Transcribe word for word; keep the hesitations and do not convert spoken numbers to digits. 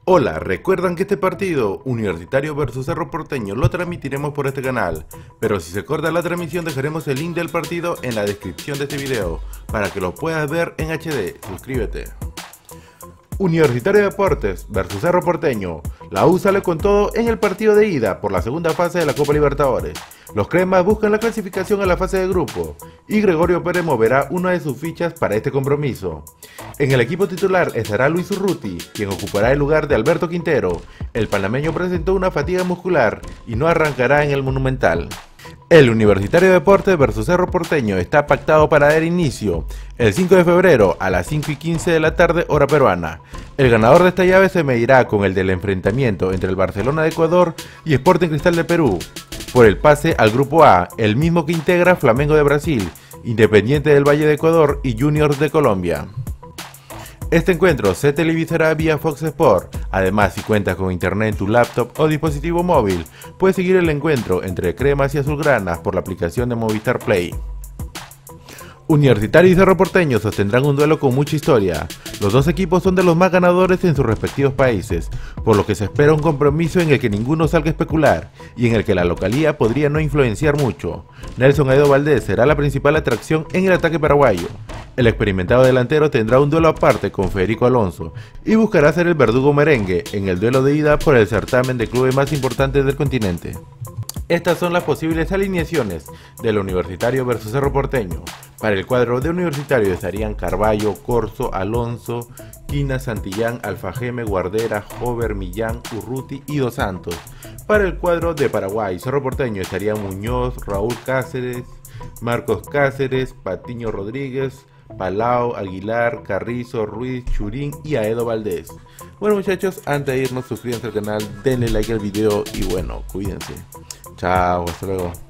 Hola, recuerdan que este partido, Universitario versus Cerro Porteño, lo transmitiremos por este canal, pero si se corta la transmisión dejaremos el link del partido en la descripción de este video, para que lo puedas ver en H D, suscríbete. Universitario de Deportes versus Cerro Porteño, la U sale con todo en el partido de ida por la segunda fase de la Copa Libertadores. Los cremas buscan la clasificación a la fase de grupo y Gregorio Pérez moverá una de sus fichas para este compromiso. En el equipo titular estará Luis Urruti, quien ocupará el lugar de Alberto Quintero. El panameño presentó una fatiga muscular y no arrancará en el Monumental. El Universitario de Deportes versus Cerro Porteño está pactado para dar inicio el cinco de febrero a las cinco y quince de la tarde hora peruana. El ganador de esta llave se medirá con el del enfrentamiento entre el Barcelona de Ecuador y Sporting Cristal de Perú por el pase al Grupo A, el mismo que integra Flamengo de Brasil, Independiente del Valle de Ecuador y Juniors de Colombia. Este encuentro se televisará vía Fox Sport. Además, si cuentas con internet en tu laptop o dispositivo móvil, puedes seguir el encuentro entre cremas y azulgranas por la aplicación de Movistar Play. Universitario y Cerro Porteño sostendrán un duelo con mucha historia. Los dos equipos son de los más ganadores en sus respectivos países, por lo que se espera un compromiso en el que ninguno salga a especular y en el que la localía podría no influenciar mucho. Nelson Aedo Valdés será la principal atracción en el ataque paraguayo. El experimentado delantero tendrá un duelo aparte con Federico Alonso y buscará ser el verdugo merengue en el duelo de ida por el certamen de clubes más importantes del continente. Estas son las posibles alineaciones del Universitario versus Cerro Porteño. Para el cuadro de Universitario estarían Carballo, Corso, Alonso, Quina, Santillán, Alfajeme, Guardera, Hover, Millán, Urruti y Dos Santos. Para el cuadro de Paraguay, Cerro Porteño estarían Muñoz, Raúl Cáceres, Marcos Cáceres, Patiño Rodríguez, Palau, Aguilar, Carrizo, Ruiz, Churín y Aedo Valdés. Bueno muchachos, antes de irnos suscríbanse al canal, denle like al video y bueno, cuídense. Chao, hasta luego.